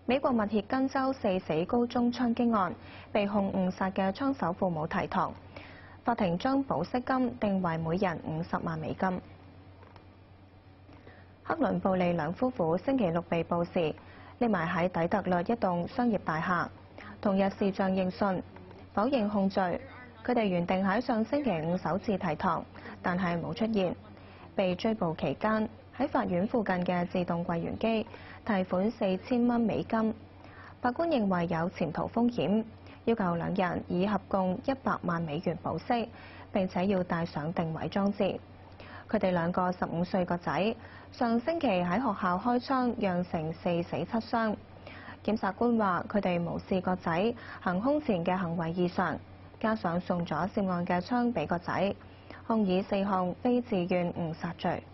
美國密歇根州4死高中槍擊案，被控誤殺嘅槍手父母提堂，法庭將保釋金定為每人50萬美金。克倫布利兩夫婦星期六被捕時，匿埋喺底特律一棟商業大廈。同日視像應訊，否認控罪。佢哋原定喺上星期五首次提堂，但係冇出現。被追捕期間，喺法院附近嘅自動櫃員機提款4000蚊美金。法官認為有潛逃風險，要求兩人以合共100萬美元保釋，並且要帶上定位裝置。佢哋兩個15歲個仔上星期喺學校開槍，釀成4死7傷。檢察官話佢哋無視個仔行兇前嘅行為異常，加上送咗涉案嘅槍俾個仔，控以4項非自願誤殺罪。